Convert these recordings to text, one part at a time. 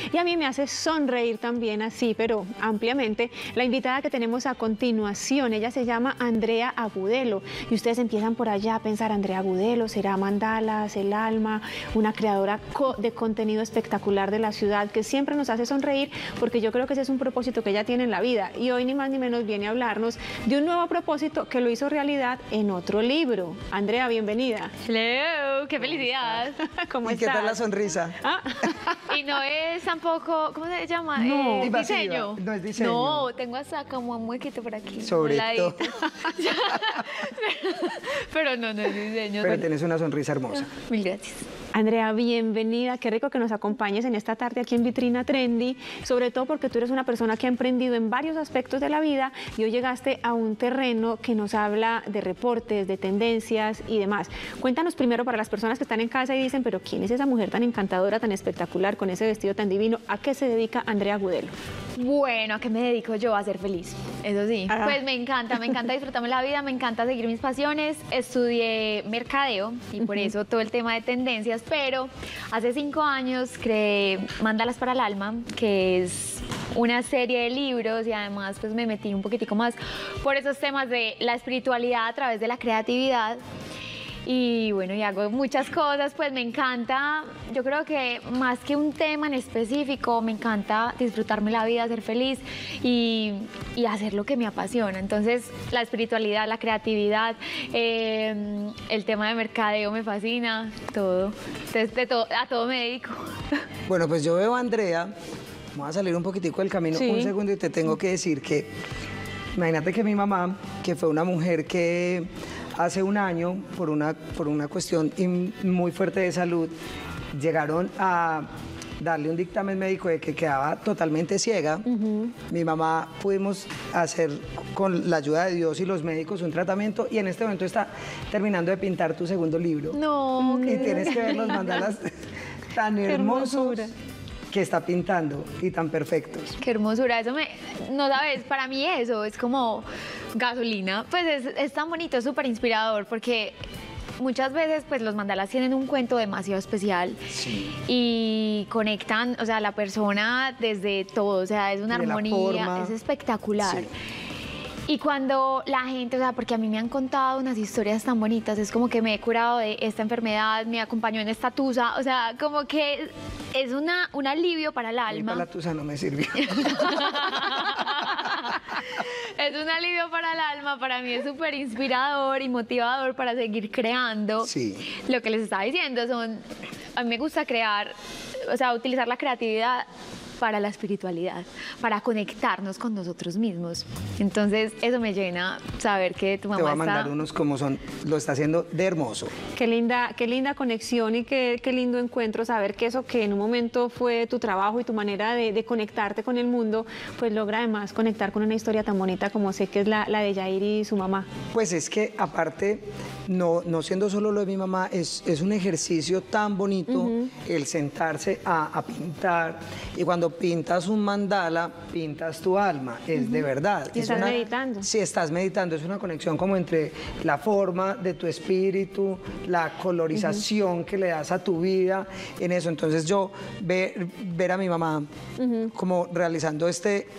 y a mí me hace sonreír también así, pero ampliamente, la invitada que tenemos a continuación. Ella se llama Andrea Agudelo y ustedes empiezan por allá a pensar, Andrea Agudelo, será Mandalas, el alma, una creadora de contenido espectacular de la ciudad que siempre nos hace sonreír, porque yo creo que ese es un propósito que ella tiene en la vida, y hoy ni más ni menos viene a hablarnos de un nuevo propósito que lo hizo realidad en otro libro. Andrea, bienvenida. Hello, qué felicidad. ¿Cómo ¿Y estás? qué tal la sonrisa? ¿Ah? Y no es tampoco, ¿cómo se llama? No. Diseño. No es diseño. No, tengo hasta como un huequito por aquí. Sobre un ladito. todo. Pero no es diseño. Pero tienes una sonrisa hermosa. Mil gracias. Andrea, bienvenida. Qué rico que nos acompañes en esta tarde aquí en Vitrina Trendy, sobre todo porque tú eres una persona que ha emprendido en varios aspectos de la vida y hoy llegaste a un terreno que nos habla de reportes, de tendencias y demás. Cuéntanos primero, para las personas que están en casa y dicen, pero ¿quién es esa mujer tan encantadora, tan espectacular, con ese vestido tan divino? ¿A qué se dedica Andrea Agudelo? Bueno, ¿a qué me dedico yo? A ser feliz, eso sí. Pues me encanta disfrutarme la vida, me encanta seguir mis pasiones. Estudié mercadeo y por eso todo el tema de tendencias, pero hace 5 años creé Mandalas para el Alma, que es una serie de libros, y además pues me metí un poquitico más por esos temas de la espiritualidad a través de la creatividad. Y bueno, y hago muchas cosas, pues me encanta, yo creo que más que un tema en específico, me encanta disfrutarme la vida, ser feliz y hacer lo que me apasiona. Entonces, la espiritualidad, la creatividad, el tema de mercadeo me fascina, todo. Entonces, a todo me dedico. Bueno, pues yo veo a Andrea, vamos a salir un poquitico del camino, Sí. un segundo, y te tengo que decir que, imagínate que mi mamá, que fue una mujer que hace un año, por una cuestión muy fuerte de salud, llegaron a darle un dictamen médico de que quedaba totalmente ciega. Mi mamá pudimos hacer, con la ayuda de Dios y los médicos, un tratamiento, y en este momento está terminando de pintar tu segundo libro. No, Y tienes que ver los mandalas tan hermosos hermosura que está pintando y tan perfectos. qué hermosura, no sabes, para mí eso es como gasolina, pues es tan bonito, es súper inspirador, porque muchas veces pues los mandalas tienen un cuento demasiado especial y conectan, o sea, a la persona desde todo, o sea, es una De la armonía, forma. es espectacular. Sí. Y cuando la gente, o sea, porque a mí me han contado unas historias tan bonitas, es como que me he curado de esta enfermedad, me acompañó en esta tusa, o sea, como que es un alivio para el A mí alma. para la tusa no me sirvió. Es un alivio para el alma, para mí es súper inspirador y motivador para seguir creando. Sí. Lo que les estaba diciendo a mí me gusta crear, o sea, utilizar la creatividad para la espiritualidad, para conectarnos con nosotros mismos. Entonces, eso me llena saber que tu mamá Te voy a está... mandar unos como son, lo está haciendo de hermoso. Qué linda conexión y qué lindo encuentro, saber que eso que en un momento fue tu trabajo y tu manera de conectarte con el mundo, pues logra además conectar con una historia tan bonita como sé que es la de Yair y su mamá. Pues es que aparte, no siendo solo lo de mi mamá, es un ejercicio tan bonito el sentarse a pintar, y cuando pintas un mandala, pintas tu alma, es de verdad. Y Es estás meditando. Sí, estás meditando, es una conexión como entre la forma de tu espíritu, la colorización que le das a tu vida, en eso. Entonces yo ver a mi mamá como realizando este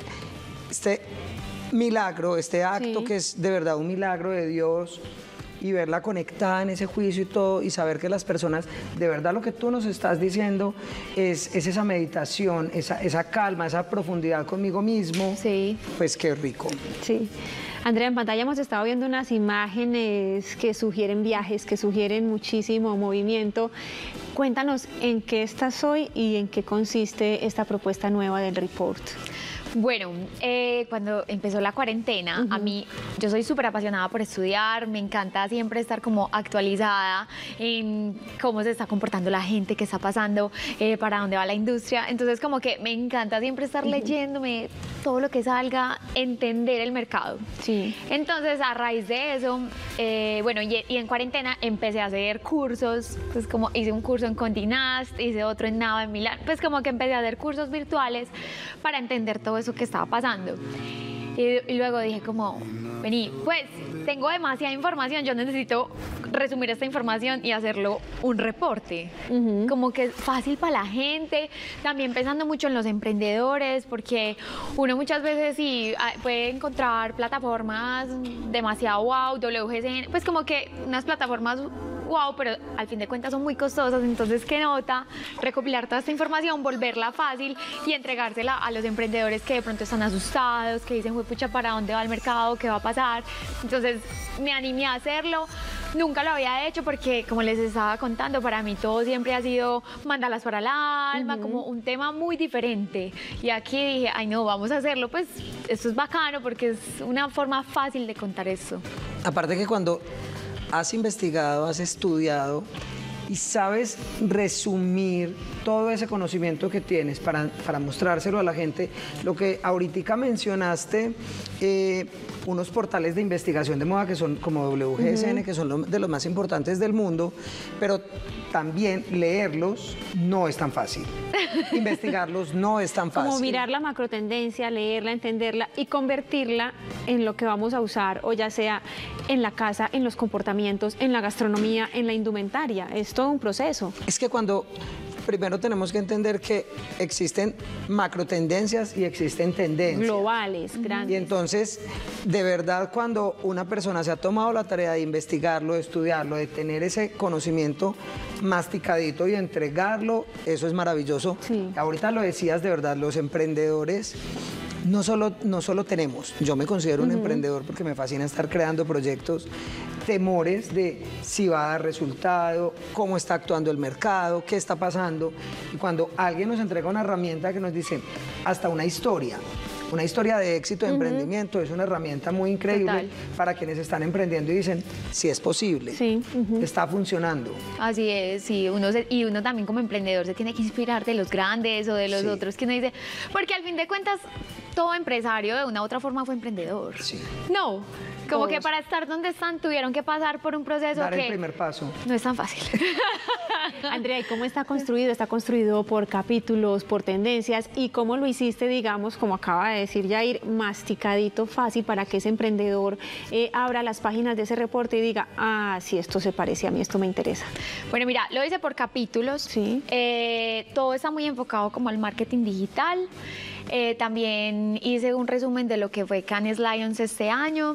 milagro, este acto Sí. que es de verdad un milagro de Dios, y verla conectada en ese juicio y todo, y saber que las personas, de verdad lo que tú nos estás diciendo es esa meditación, esa calma, esa profundidad conmigo mismo, Sí. pues qué rico. Sí. Andrea, en pantalla hemos estado viendo unas imágenes que sugieren viajes, que sugieren muchísimo movimiento. Cuéntanos en qué estás hoy y en qué consiste esta propuesta nueva del report. Bueno, cuando empezó la cuarentena, a mí, yo soy súper apasionada por estudiar, me encanta siempre estar como actualizada en cómo se está comportando la gente, qué está pasando, para dónde va la industria. Entonces, como que me encanta siempre estar leyéndome todo lo que salga, entender el mercado. Sí. Entonces, a raíz de eso, bueno, y en cuarentena empecé a hacer cursos, pues como hice un curso en Condé Nast, hice otro en Nava en Milán, pues como que empecé a hacer cursos virtuales para entender todo eso que estaba pasando. Y luego dije como, vení, pues tengo demasiada información, yo necesito resumir esta información y hacerlo un reporte. Como que es fácil para la gente, también pensando mucho en los emprendedores, porque uno muchas veces sí puede encontrar plataformas demasiado wow, WGCN, pues como que unas plataformas wow, pero al fin de cuentas son muy costosas, entonces qué nota recopilar toda esta información, volverla fácil y entregársela a los emprendedores que de pronto están asustados, que dicen, pucha, ¿para dónde va el mercado? ¿Qué va a pasar? Entonces me animé a hacerlo. Nunca lo había hecho porque, como les estaba contando, para mí todo siempre ha sido mandalas para el alma, como un tema muy diferente. Y aquí dije, ay no, vamos a hacerlo, pues esto es bacano porque es una forma fácil de contar eso. Aparte que cuando has investigado, has estudiado y sabes resumir todo ese conocimiento que tienes para mostrárselo a la gente, lo que ahorita mencionaste, unos portales de investigación de moda que son como WGSN, que son de los más importantes del mundo, pero también leerlos no es tan fácil. Investigarlos no es tan fácil. Como mirar la macrotendencia, leerla, entenderla y convertirla en lo que vamos a usar, o ya sea en la casa, en los comportamientos, en la gastronomía, en la indumentaria. Es todo un proceso. Es que primero tenemos que entender que existen macrotendencias y existen tendencias. Globales, grandes. Y entonces, de verdad, cuando una persona se ha tomado la tarea de investigarlo, de estudiarlo, de tener ese conocimiento masticadito y entregarlo, eso es maravilloso. Sí. Ahorita lo decías, de verdad, los emprendedores no solo tenemos, yo me considero un emprendedor porque me fascina estar creando proyectos, temores de si va a dar resultado, cómo está actuando el mercado, qué está pasando. Y cuando alguien nos entrega una herramienta que nos dice hasta una historia de éxito, de emprendimiento, es una herramienta muy increíble. Total. Para quienes están emprendiendo y dicen, si es posible, sí, está funcionando. Así es, sí, y uno también como emprendedor se tiene que inspirar de los grandes o de los otros que uno dice, porque al fin de cuentas todo empresario de una u otra forma fue emprendedor. Sí. No, como que para estar donde están tuvieron que pasar por un proceso dar que el primer paso. No es tan fácil. Andrea, ¿y cómo está construido? Está construido por capítulos, por tendencias, y cómo lo hiciste, digamos, como acaba de decir Yair, masticadito, fácil, para que ese emprendedor abra las páginas de ese reporte y diga, ah, sí, esto se parece a mí, esto me interesa. Bueno, mira, lo hice por capítulos. Sí. Todo está muy enfocado como al marketing digital. También hice un resumen de lo que fue Cannes Lions este año.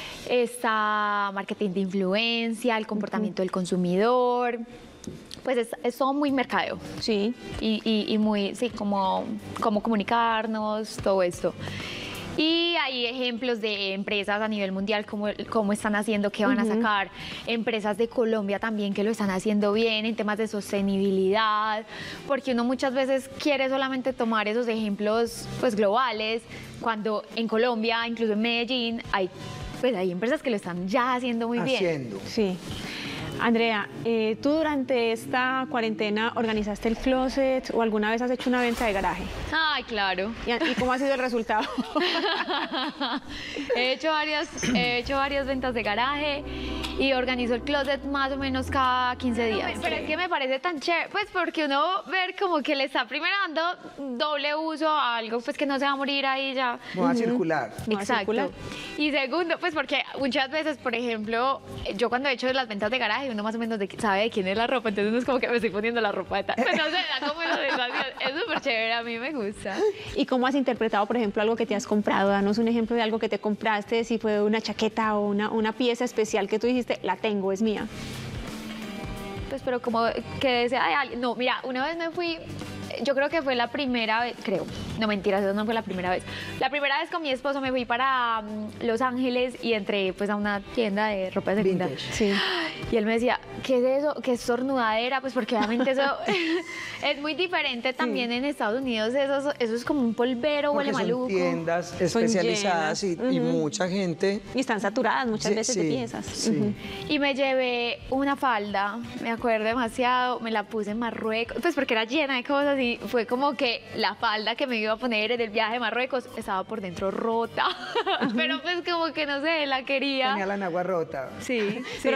Está marketing de influencia, el comportamiento del consumidor. Pues es todo muy mercadeo. Sí. Y muy, sí, como comunicarnos, todo esto. Y hay ejemplos de empresas a nivel mundial, cómo están haciendo, qué van a sacar. Empresas de Colombia también que lo están haciendo bien en temas de sostenibilidad, porque uno muchas veces quiere solamente tomar esos ejemplos pues globales, cuando en Colombia, incluso en Medellín, hay empresas que lo están ya haciendo muy bien. Sí. Andrea, ¿tú durante esta cuarentena organizaste el closet o alguna vez has hecho una venta de garaje? Ay, claro. ¿Y cómo ha sido el resultado? He hecho varias ventas de garaje y organizo el closet más o menos cada 15 días. Pero es que me parece tan chévere, pues porque uno ver como que le está primero dando doble uso a algo pues que no se va a morir ahí ya. No va a circular. Exacto. Y segundo, pues porque muchas veces, por ejemplo, yo cuando he hecho las ventas de garaje, uno más o menos sabe de quién es la ropa, entonces no es como que me estoy poniendo la ropa de tal. Pues no sé, da como la sensación. Es súper chévere, a mí me gusta. ¿Y cómo has interpretado, por ejemplo, algo que te has comprado? Danos un ejemplo de algo que te compraste, si fue una chaqueta o una pieza especial que tú dijiste, la tengo, es mía. Pues pero como que desea, no, mira, una vez me fui, yo creo que fue la primera vez, creo, no mentiras, eso no fue la primera vez. La primera vez con mi esposo me fui para Los Ángeles y entré pues a una tienda de ropa de segunda. Sí. Y él me decía, ¿qué es eso? ¿Qué es estornudadera? Pues porque obviamente eso es muy diferente también en Estados Unidos, eso es como un polvero, porque huele maluco. Son tiendas especializadas y mucha gente. Y están saturadas muchas veces de piezas. Sí. Y me llevé una falda, me acuerdo demasiado, me la puse en Marruecos, pues porque era llena de cosas y fue como que la falda que me iba a poner en el viaje de Marruecos estaba por dentro rota, pero pues como que no sé, la quería. Tenía la nagua rota. Sí. Pero le diste una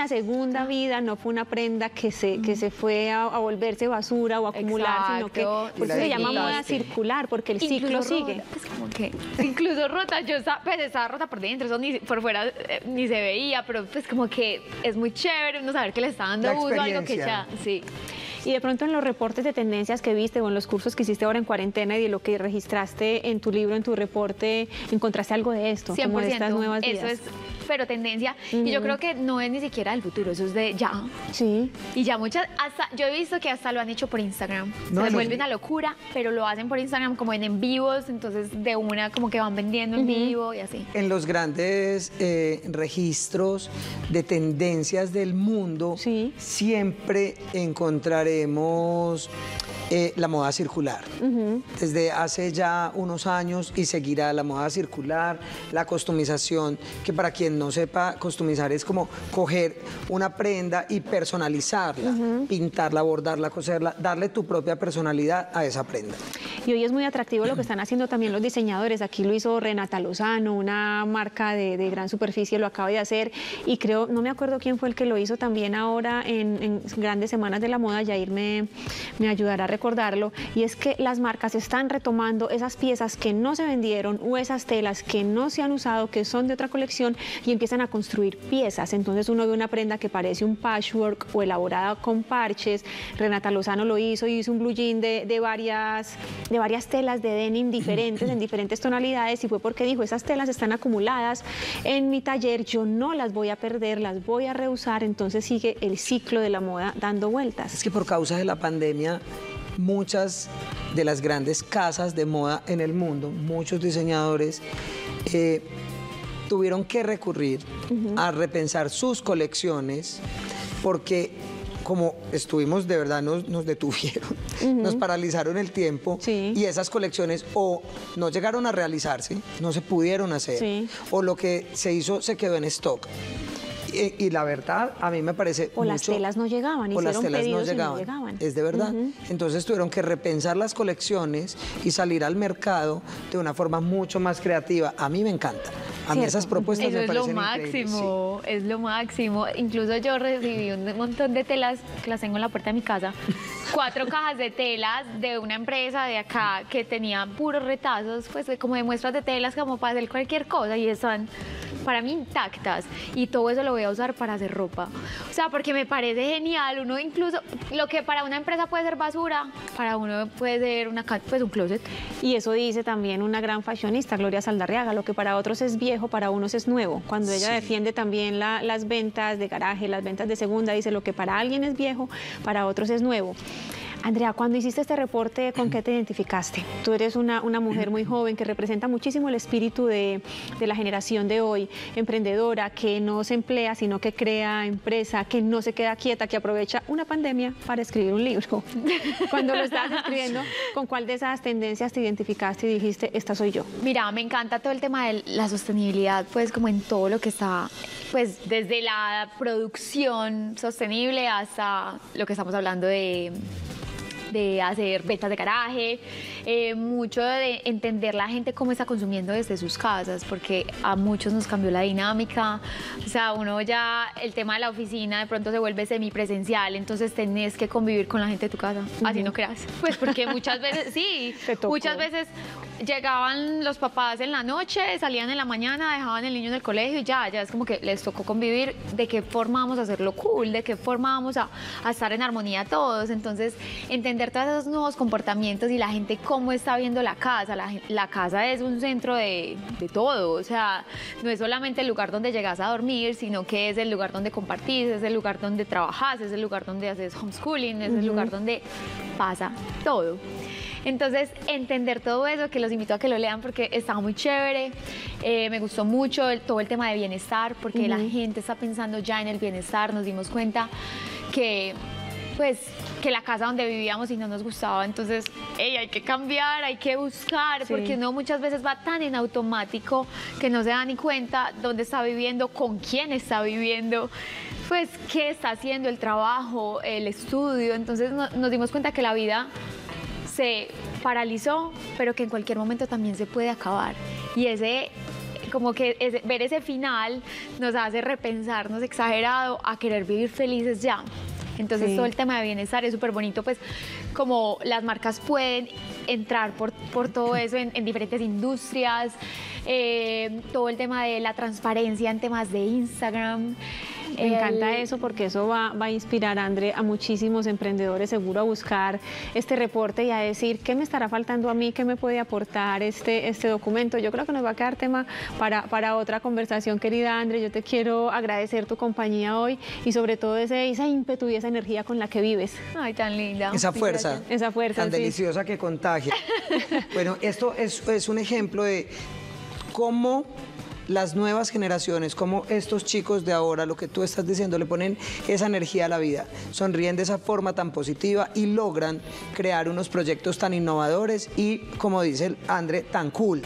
una segunda vida, no fue una prenda que se fue a volverse basura o a acumular, sino que por eso se llama moda circular, porque el ciclo sigue. Pues como que incluso rota, yo estaba rota por dentro, eso ni por fuera ni se veía, pero pues como que es muy chévere uno saber que le está dando uso a algo que ya, sí. Y de pronto en los reportes de tendencias que viste o en los cursos que hiciste ahora en cuarentena y de lo que registraste en tu libro, en tu reporte, ¿encontraste algo de esto? 100%, como de estas nuevas vidas? Eso es, pero tendencia. Y yo creo que no es ni siquiera del futuro, eso es de ya. Sí. Y ya yo he visto que hasta lo han hecho por Instagram. No, se vuelve una locura, pero lo hacen por Instagram como en vivos, entonces de una como que van vendiendo en vivo y así. En los grandes registros de tendencias del mundo, siempre encontraremos la moda circular. Desde hace ya unos años y seguirá la moda circular, la customización, que para quien no sepa, customizar es como coger una prenda y personalizarla, pintarla, bordarla, coserla, darle tu propia personalidad a esa prenda. Y hoy es muy atractivo lo que están haciendo también los diseñadores. Aquí lo hizo Renata Lozano, una marca de gran superficie, lo acaba de hacer. Y creo, no me acuerdo quién fue el que lo hizo también ahora en Grandes Semanas de la Moda. Yair me ayudará a recordarlo. Y es que las marcas están retomando esas piezas que no se vendieron o esas telas que no se han usado, que son de otra colección, y empiezan a construir piezas. Entonces uno ve una prenda que parece un patchwork o elaborada con parches. Renata Lozano lo hizo un blue jean de varias telas de denim diferentes, en diferentes tonalidades, y fue porque dijo, esas telas están acumuladas en mi taller, yo no las voy a perder, las voy a reusar. Entonces sigue el ciclo de la moda dando vueltas. Es que por causa de la pandemia, muchas de las grandes casas de moda en el mundo, muchos diseñadores tuvieron que recurrir a repensar sus colecciones, porque como estuvimos, de verdad nos detuvieron, nos paralizaron el tiempo, y esas colecciones o no llegaron a realizarse, no se pudieron hacer, o lo que se hizo se quedó en stock. Y la verdad, a mí me parece o mucho, las telas no llegaban, o hicieron las telas pedidos no llegaban. Y no llegaban. Es de verdad. Entonces tuvieron que repensar las colecciones y salir al mercado de una forma mucho más creativa. A mí me encanta. A mí esas propuestas me parecen increíbles. Es lo máximo. Incluso yo recibí un montón de telas que las tengo en la puerta de mi casa. 4 cajas de telas de una empresa de acá que tenía puros retazos, pues como de muestras de telas como para hacer cualquier cosa, y están para mí intactas, y todo eso lo voy a usar para hacer ropa. O sea, porque me parece genial. Uno incluso, lo que para una empresa puede ser basura, para uno puede ser un closet. Y eso dice también una gran fashionista, Gloria Saldarriaga, lo que para otros es viejo, para unos es nuevo. Cuando ella defiende también las ventas de garaje, las ventas de segunda, dice lo que para alguien es viejo, para otros es nuevo. Andrea, cuando hiciste este reporte, ¿con qué te identificaste? Tú eres una mujer muy joven que representa muchísimo el espíritu de la generación de hoy, emprendedora, que no se emplea, sino que crea empresa, que no se queda quieta, que aprovecha una pandemia para escribir un libro. Cuando lo estabas escribiendo, ¿con cuál de esas tendencias te identificaste y dijiste, esta soy yo? Mira, me encanta todo el tema de la sostenibilidad, pues como en todo lo que está, pues desde la producción sostenible hasta lo que estamos hablando de hacer ventas de garaje, mucho de entender la gente cómo está consumiendo desde sus casas, porque a muchos nos cambió la dinámica. O sea, uno ya, el tema de la oficina de pronto se vuelve semipresencial, entonces tenés que convivir con la gente de tu casa, así no creas. Pues porque muchas veces, muchas veces llegaban los papás en la noche, salían en la mañana, dejaban el niño en el colegio y ya es como que les tocó convivir. ¿De qué forma vamos a hacerlo cool? ¿De qué forma vamos a estar en armonía todos? Entonces, entender todos esos nuevos comportamientos y la gente cómo está viendo la casa. La casa es un centro de todo, o sea, no es solamente el lugar donde llegas a dormir, sino que es el lugar donde compartís, es el lugar donde trabajas, es el lugar donde haces homeschooling, es el lugar donde pasa todo. Entonces, entender todo eso, que los invito a que lo lean porque está muy chévere. Me gustó mucho todo el tema de bienestar, porque la gente está pensando ya en el bienestar. Nos dimos cuenta que la casa donde vivíamos y no nos gustaba, entonces hay que cambiar, hay que buscar, porque uno muchas veces va tan en automático que no se da ni cuenta dónde está viviendo, con quién está viviendo, pues qué está haciendo, el trabajo, el estudio. Entonces nos dimos cuenta que la vida se paralizó, pero que en cualquier momento también se puede acabar. Y ese como que ver ese final nos hace repensarnos exagerado a querer vivir felices ya. Entonces todo el tema de bienestar es súper bonito, pues como las marcas pueden entrar por todo eso en diferentes industrias, todo el tema de la transparencia en temas de Instagram. Me encanta eso porque eso va a inspirar, André, a muchísimos emprendedores seguro a buscar este reporte y a decir qué me estará faltando a mí, qué me puede aportar este documento. Yo creo que nos va a quedar tema para otra conversación, querida André. Yo te quiero agradecer tu compañía hoy y sobre todo esa ímpetu y esa energía con la que vives. Ay, tan linda. Esa fuerza. Esa fuerza, tan deliciosa que contagia. Bueno, esto es un ejemplo de cómo las nuevas generaciones, como estos chicos de ahora, lo que tú estás diciendo, le ponen esa energía a la vida, sonríen de esa forma tan positiva y logran crear unos proyectos tan innovadores y, como dice André, tan cool.